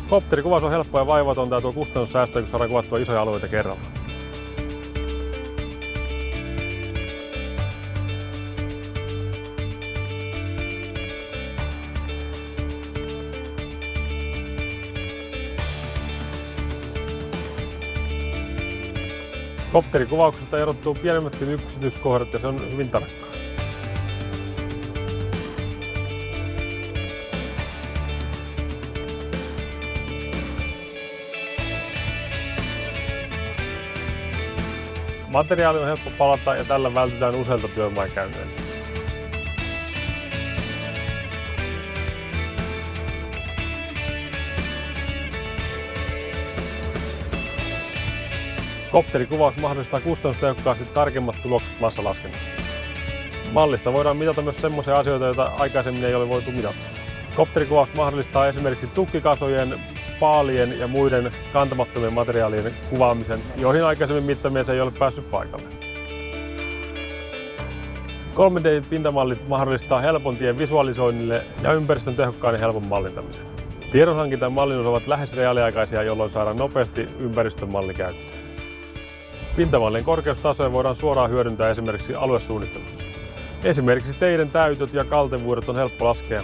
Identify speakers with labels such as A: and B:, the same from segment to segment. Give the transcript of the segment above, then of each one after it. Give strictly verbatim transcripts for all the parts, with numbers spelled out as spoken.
A: Kopterikuvaus on helppoa ja vaivatonta ja tuo kustannussäästö, kun saadaan kuvattua isoja alueita kerralla. Kopterikuvauksesta erottuu pienemmätkin yksityiskohdat ja se on hyvin tarkkaa. Materiaali on helppo palata ja tällä vältytään useilta työmaakäynneiltä. Kopterikuvaus mahdollistaa kustannustehokkaasti tarkemmat tulokset massalaskennasta. Mallista voidaan mitata myös sellaisia asioita, joita aikaisemmin ei ole voitu mitata. Kopterikuvaus mahdollistaa esimerkiksi tukkikasojen, paalien ja muiden kantamattomien materiaalien kuvaamisen, joihin aikaisemmin mittamies ei ole päässyt paikalle. kolme D-pintamallit mahdollistaa helpon tien visualisoinnille ja ympäristön tehokkaan ja helpon mallintamisen. Tiedonhankinta ja mallinnus ovat lähes reaaliaikaisia, jolloin saadaan nopeasti ympäristön malli käyttöön. Pintamallien korkeustasoja voidaan suoraan hyödyntää esimerkiksi aluesuunnittelussa. Esimerkiksi teiden täytöt ja kaltevuudet on helppo laskea.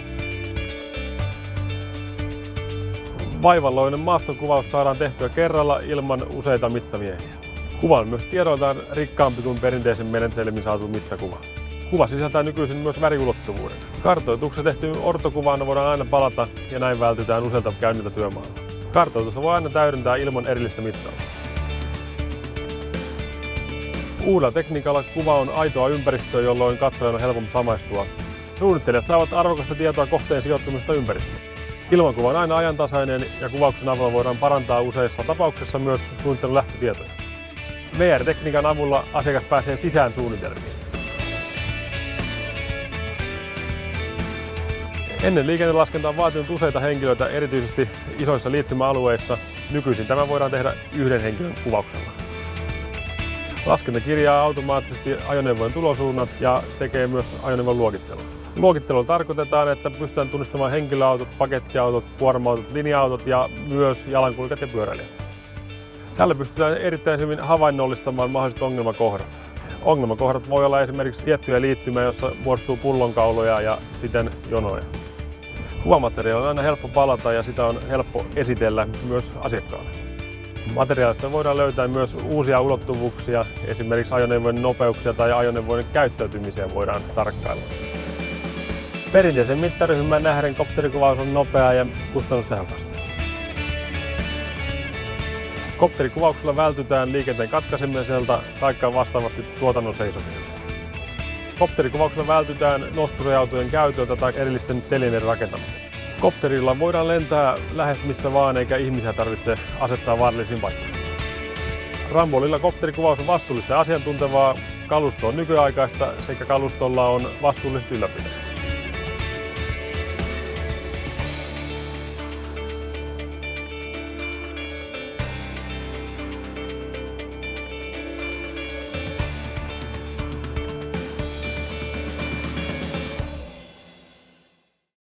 A: Vaivalloinen maastokuvaus saadaan tehtyä kerralla ilman useita mittamiehiä. Kuva on myös tiedoiltaan rikkaampi kuin perinteisen menetelmin saatu mittakuva. Kuva sisältää nykyisin myös väriulottuvuuden. Kartoituksessa tehtyyn ortokuvaan voidaan aina palata ja näin vältytään useilta käynniltä työmaalla. Kartoitusta voi aina täydentää ilman erillistä mittausta. Uudella tekniikalla kuva on aitoa ympäristöä, jolloin katsojan on helpompi samaistua. Suunnittelijat saavat arvokasta tietoa kohteen sijoittumisesta ympäristöön. Ilmakuva on aina ajantasainen ja kuvauksen avulla voidaan parantaa useissa tapauksissa myös suunnittelun lähtötietoja. V R-tekniikan avulla asiakas pääsee sisään suunnitelmiin. Ennen liikennelaskenta on vaatinut useita henkilöitä erityisesti isoissa liittymäalueissa. Nykyisin tämä voidaan tehdä yhden henkilön kuvauksella. Laskenta kirjaa automaattisesti ajoneuvojen tulosuunnat ja tekee myös ajoneuvon luokittelun. Luokittelulla tarkoitetaan, että pystytään tunnistamaan henkilöautot, pakettiautot, kuorma-autot, linja-autot ja myös jalankulkijat ja pyöräilijät. Tällä pystytään erittäin hyvin havainnollistamaan mahdolliset ongelmakohdat. Ongelmakohdat voi olla esimerkiksi tiettyjä liittymiä, joissa muodostuu pullonkauloja ja siten jonoja. Kuvamateriaali on aina helppo palata ja sitä on helppo esitellä myös asiakkaalle. Materiaalista voidaan löytää myös uusia ulottuvuuksia, esimerkiksi ajoneuvojen nopeuksia tai ajoneuvojen käyttäytymisiä voidaan tarkkailla. Perinteisen mittaryhmän nähden kopterikuvaus on nopeaa ja kustannustehokasta. Kopterikuvauksella vältytään liikenteen katkaisemiselta tai vastaavasti tuotannon seisomiselta. Kopterikuvauksella vältytään nosturiautojen käytöltä tai erillisten telineiden rakentamiselta. Kopterilla voidaan lentää lähes missä vaan eikä ihmisiä tarvitse asettaa vaarallisiin paikkoihin. Rambollilla kopterikuvaus on vastuullista ja asiantuntevaa, kalusto on nykyaikaista sekä kalustolla on vastuulliset ylläpidot.